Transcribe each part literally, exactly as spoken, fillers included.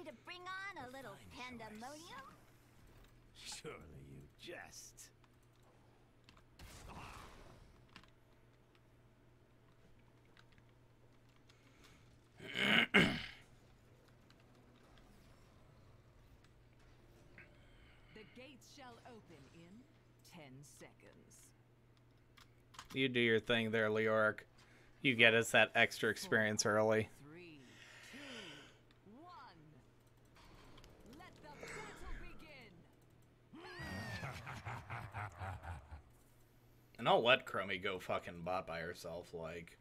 to bring on a little pandemonium? Surely you jest. The gates shall open in ten seconds. You do your thing there, Leoric. You get us that extra experience early. Three, two, one. Let the battle begin. And I'll let Chromie go fucking bot by herself, like.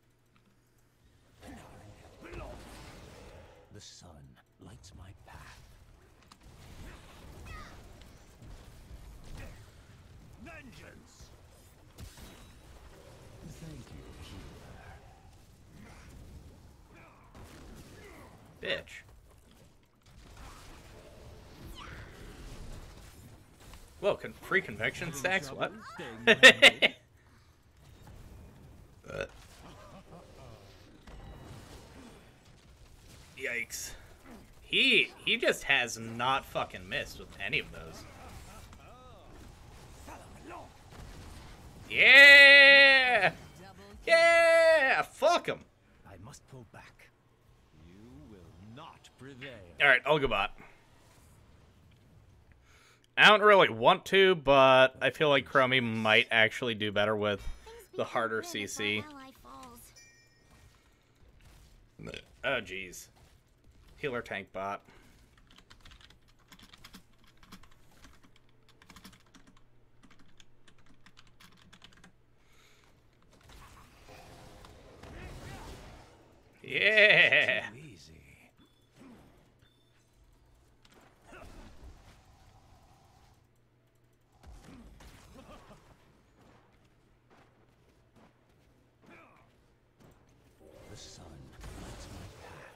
The sun lights my path. Vengeance! Thank you, healer. Bitch. Whoa, con free convection stacks? What? uh. Yikes. He he just has not fucking missed with any of those. Yeah! Yeah! Fuck him. I must pull back. You will not prevail. Alright, I'll go bot. I don't really want to, but I feel like Chromie might actually do better with the harder C C. Oh, jeez. Healer tank bot. Yeah! Easy. The sun lights my path.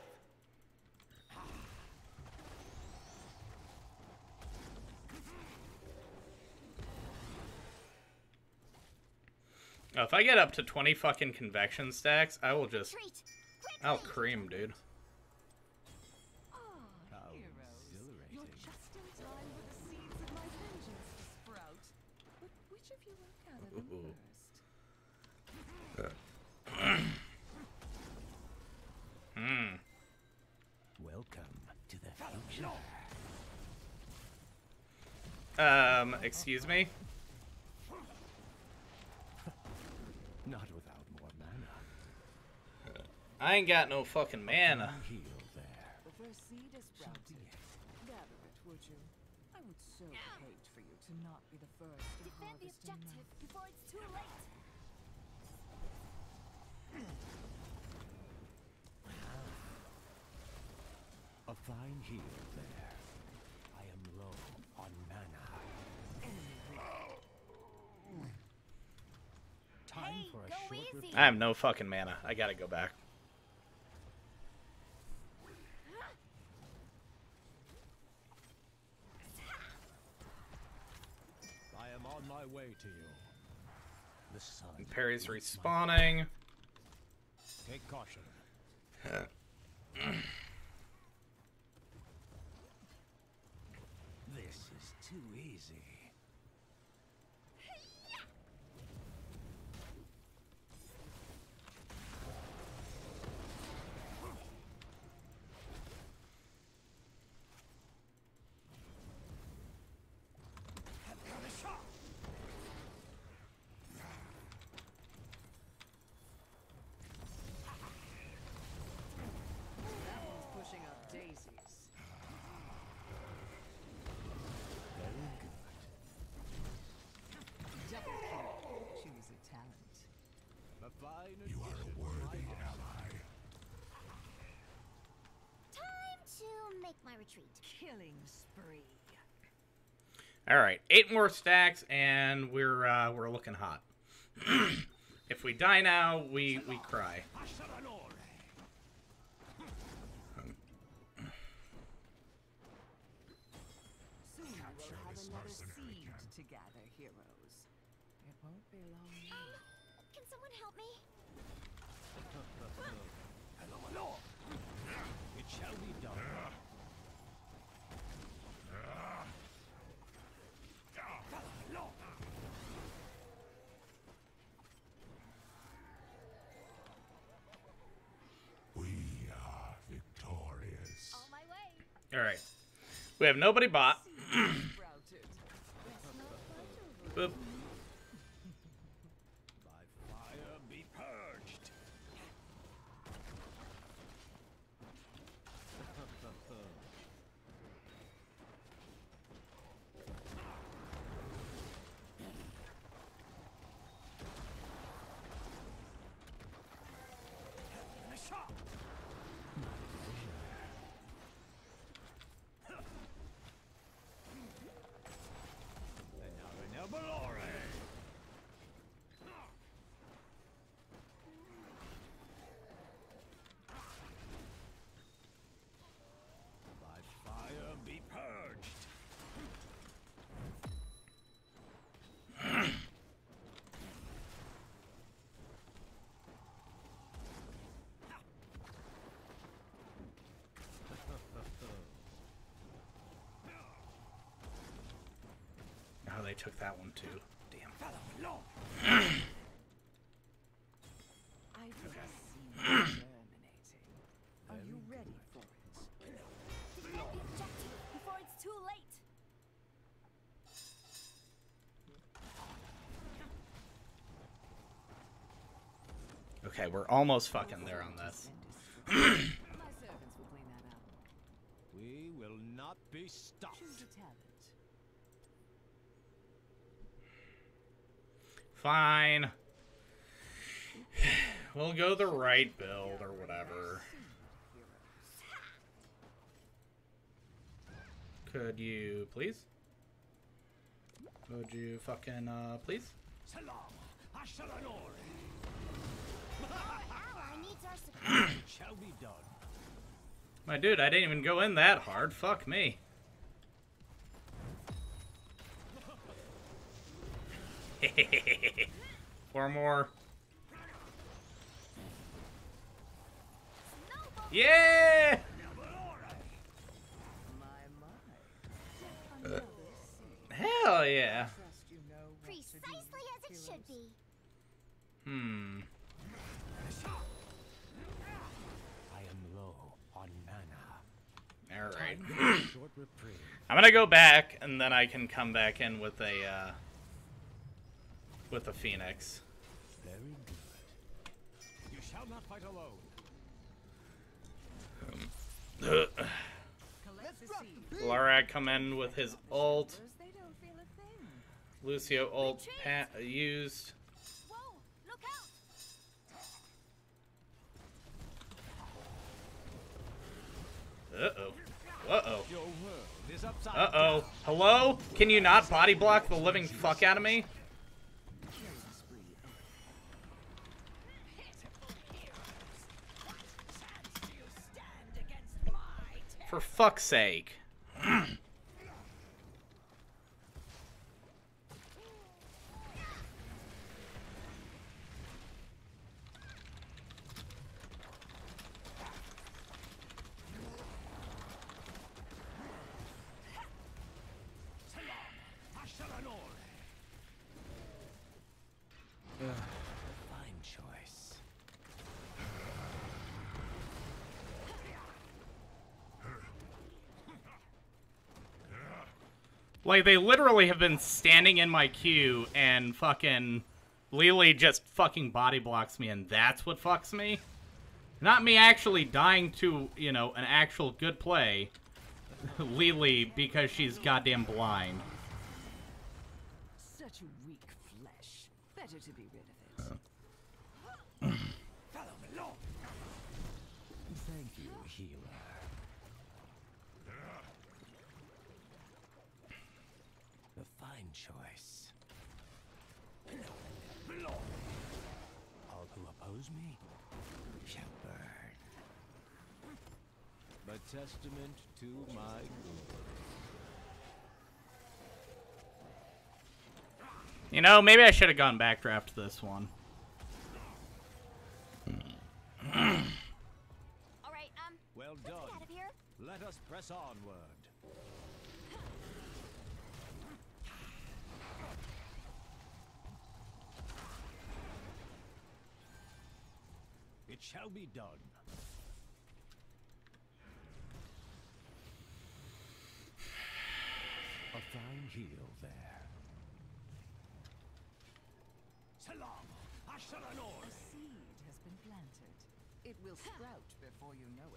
Oh, if I get up to twenty fucking convection stacks, I will just... I'll cream, dude. Ah, heroes. You're just in time for the seeds of my vengeance to sprout. But which of you will gather them first? Hmm. Welcome to the future. Um, excuse me? Not without more mana. I ain't got no fucking mana. Heal there. The first seed is sprouted. Gather it, would you? I would so hate for you to not be the first to Defend the harvest enough. objective before it's too late. A fine heal there. I am low on mana. Time Hey, for a go short easy. rest. I have no fucking mana. I gotta go back. I am on my way to you. The sun. Parry's lights my respawning. path. Take caution. This is too easy. Who's pushing up daisies? Very good. Double kill. Choose a talent. A fine You are a worthy ally. Time to make my retreat. Killing spree. All right, eight more stacks, and we're uh, we're looking hot. If we die now, we we cry. Soon we'll have another seed to gather, heroes. It won't be long now. Can someone help me? Hello, hello. It shall be done. Alright. We have nobody bot. Boop. By fire be purged. By fire be purged. Oh, they took that one too. Damn. I will see you germinating. Are you ready for it? Defend the objective before it's too late. Okay, we're almost fucking there on this. My servants will clean that up. We will not be stopped. Choose a talent. Fine. We'll go the right build or whatever. Could you please? Could you fucking uh please? Salam. Ashalanor. Our ally needs our support. It shall be done. My dude, I didn't even go in that hard. Fuck me. Four more. Yeah! My, my. Another seed. Hell yeah. Trust you know what to do, Precisely as it should be. Hmm. I am low on mana. Alright. Short reprieve. I'm gonna go back and then I can come back in with a uh with a Phoenix. Very good. You shall not fight alone. Collect the seed. Larag come in with his ult. They don't feel a thing. Lucio ult pa used. Whoa, look out. Uh-oh. Uh-oh. Your world is upside Uh-oh. down. Hello? Can you not body block the living fuck out of me? Killing spree. For fuck's sake. Fine choice. Like, they literally have been standing in my queue and fucking Lily just fucking body blocks me, and that's what fucks me? Not me actually dying to, you know, an actual good play. Lily because she's goddamn blind. Such weak flesh. Better to be rid of it. Thank you, healer. A fine choice. All who oppose me shall burn. A testament to my good. You know, maybe I should have gone backdraft this one. All right, um, Well let's get done. out of here. Let us press onward. It shall be done. fine heel there. Salam, A seed has been planted. It will sprout before you know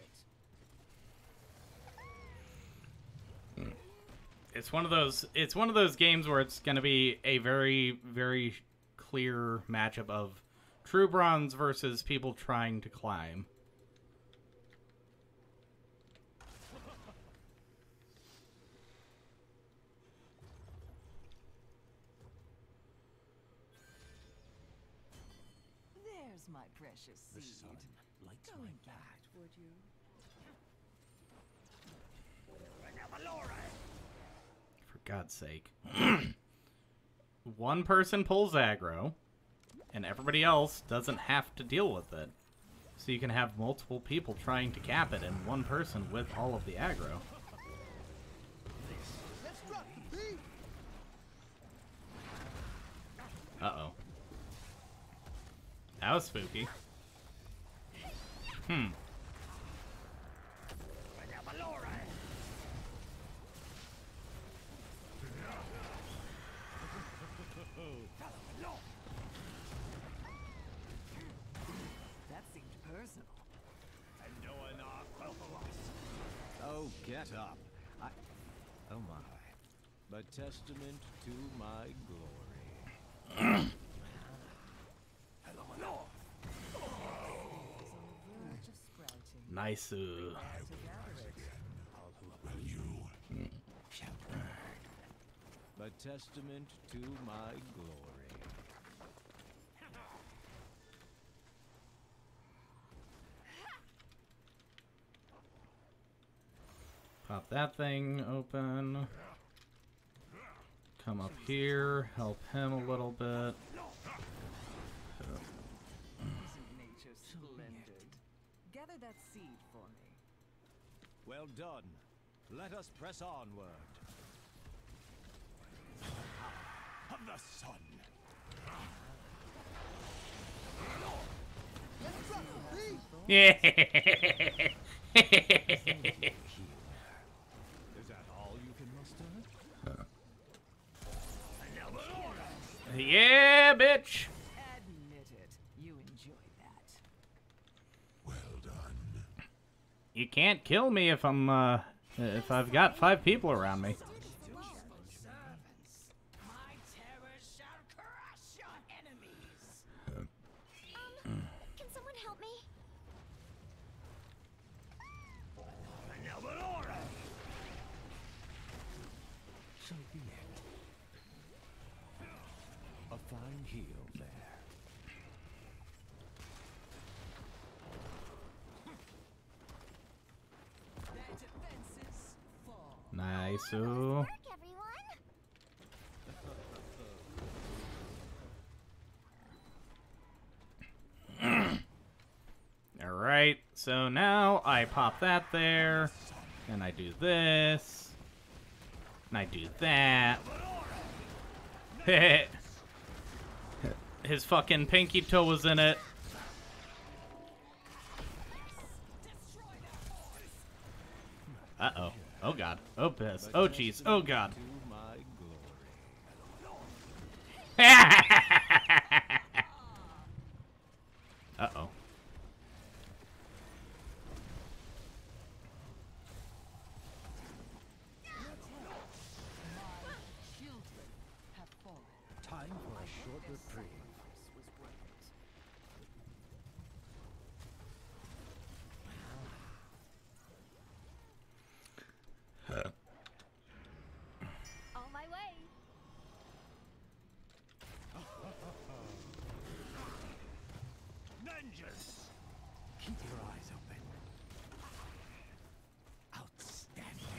it. It's one of those. It's one of those games where it's going to be a very, very clear matchup of true bronze versus people trying to climb. There's my precious The seed. sun lights Go my and get back. it, would you? For God's sake. One person pulls aggro, and everybody else doesn't have to deal with it. So you can have multiple people trying to cap it, and one person with all of the aggro. Uh-oh. That was spooky. Hmm. That seemed personal. Oh, get up. I... Oh my. But testament to my glory. Verge of sprouting. Nice. Uh, I will rise again. Will you? But testament to my glory. pop that thing open. Come up here, help him a little bit. Isn't nature splendid? Gather that seed for me. Well done. Let us press onward. Of the sun. Yeah. Is that all you can muster? Yeah, bitch. Admit it. You enjoy that. Well done. You can't kill me if I'm uh if I've got five people around me. Servants, my terrors shall crush your enemies. Um, can someone help me? So be it. A fine heel there. Their defenses fall. Nice. Nice Ooh. work, everyone. All right. So now I pop that there, and I do this, and I do that. His fucking pinky toe was in it. Uh oh. Oh god. Oh piss. Oh jeez. Oh god. To my glory. Uh oh. Children have fallen. Time for a short reprieve. Sacrifice was worth it. On my way. Vengeance! Keep your eyes open. Outstanding.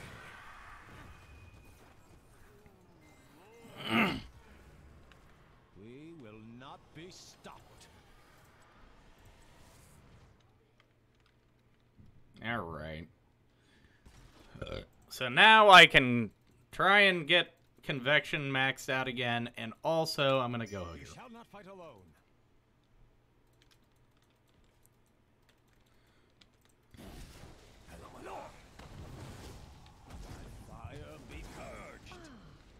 We will not be stopped. All right. So now I can try and get convection maxed out again, and also I'm gonna go You here. shall not fight alone. Fire be purged.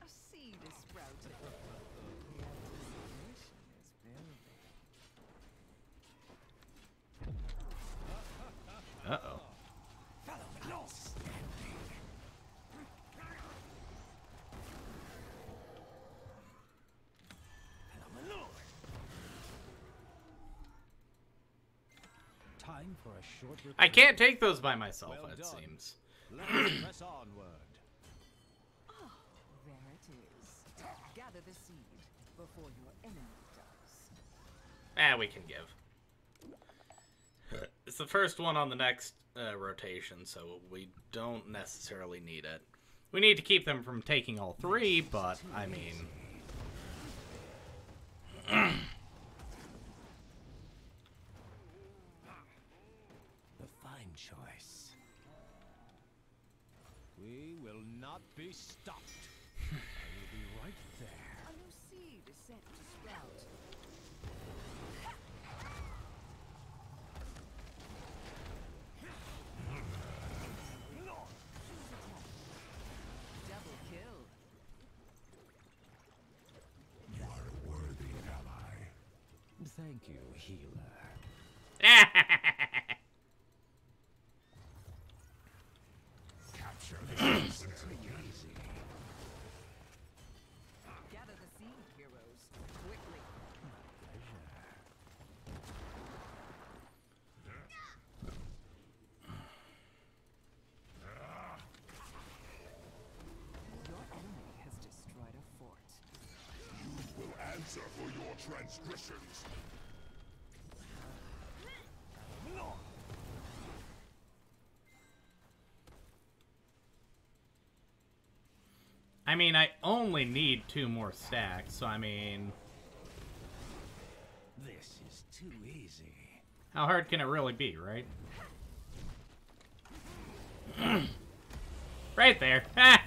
Time for a short I can't take those by myself, Well it done. seems. Let us press onward. Oh, there it is. Gather the seed before your enemy does. Ah, we can give. It's the first one on the next uh, rotation, so we don't necessarily need it. We need to keep them from taking all three, but, I mean... The fine choice. We will not be stopped. I will be right there. A new seed is set to sprout. Double kill. You are a worthy ally. Thank you, healer. Capture the monster. Easy. Gather the seed, heroes, quickly. Pleasure. Your enemy has destroyed a fort. You will answer for your transgressions. I mean, I only need two more stacks, so I mean... This is too easy. How hard can it really be, right? Right there.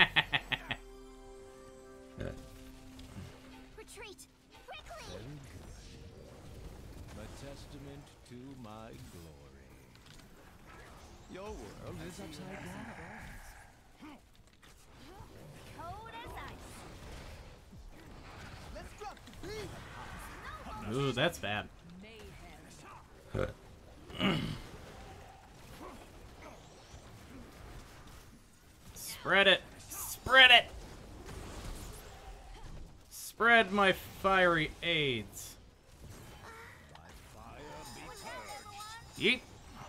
Retreat! Quickly! Very good. A testament to my glory. Your world is upside down. Cold as ice. Ooh, that's bad. Spread it. Spread it. Spread my fiery aids. Yeet.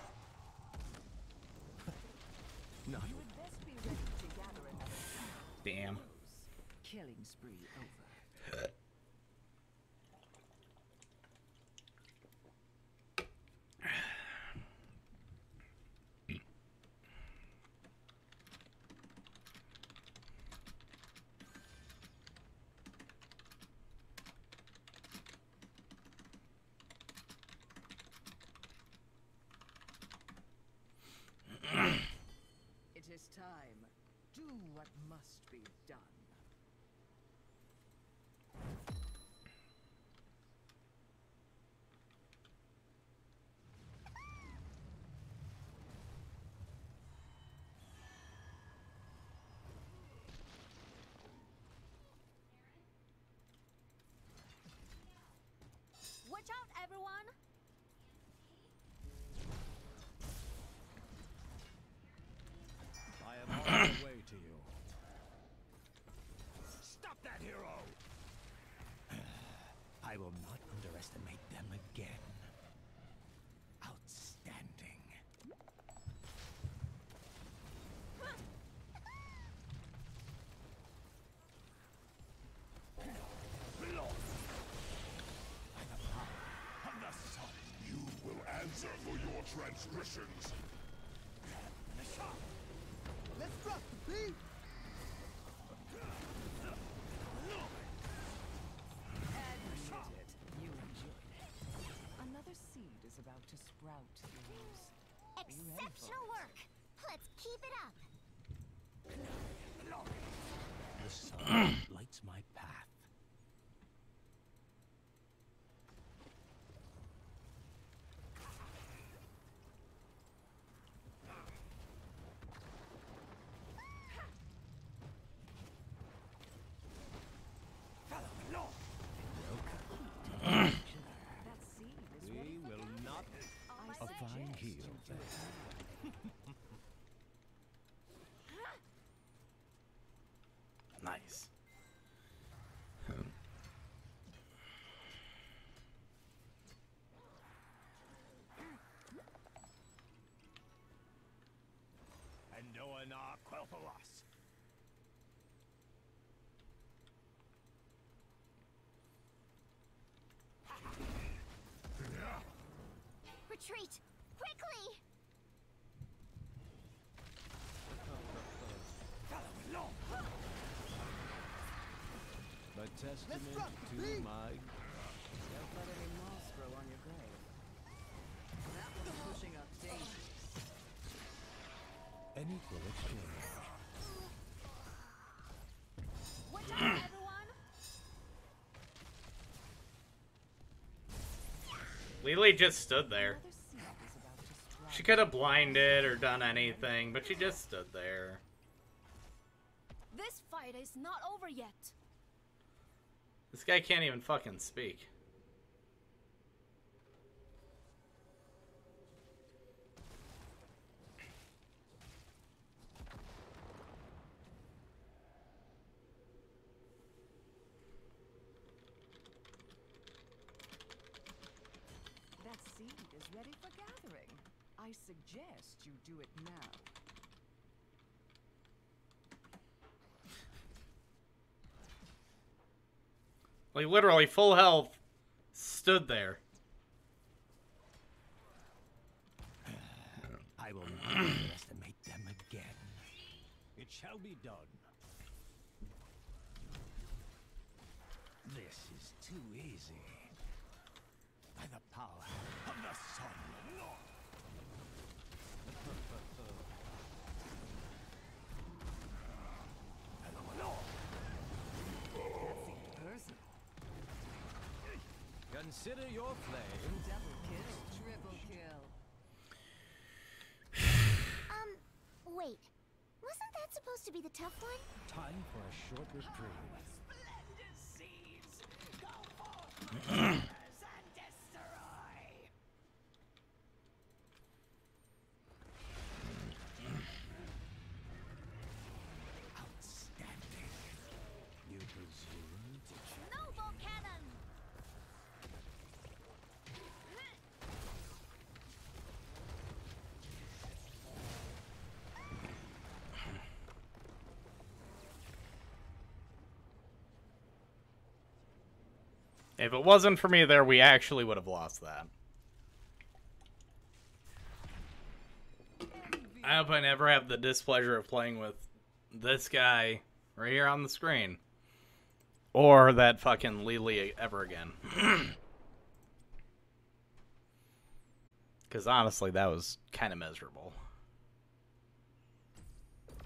Not You would best be ready to gather another seed. Damn. Killing spree over. It is time. Do what must be done. Watch out, everyone! I am on the way to you. Stop that hero! I will not underestimate them again. Outstanding. By the power of the sun. You will answer for your transgressions. Let's drop the beat! Admitted. You enjoyed it. Another seed is about to sprout, heroes. Be ready for Exceptional it. work! Let's keep it up! The sun lights my path. That seed is We ready for will gathering. not On my a way. fine heel there. Nice. Retreat! Quickly! A testament to my... Don't let any moss grow on your grave. That was pushing up daisies. An equal exchange. Watch out, everyone! Lily just stood there. Another seed is about to strike. She could have blinded or done anything, but she just stood there. This fight is not over yet. This guy can't even fucking speak. That seed is ready for gathering. I suggest you do it now. Like, literally, full health, stood there. I will not underestimate them again. It shall be done. This is too easy. By the power of the sun. Person. Consider your flame. Double kill. Triple kill. Um, wait. Wasn't that supposed to be the tough one? Time for a short reprieve. Splendid seeds. Go forth and destroy. Outstanding. You presume to try. Noble cannon! If it wasn't for me there, we actually would have lost that. I hope I never have the displeasure of playing with this guy right here on the screen. Or that fucking Lily ever again. Because honestly, that was kind of miserable.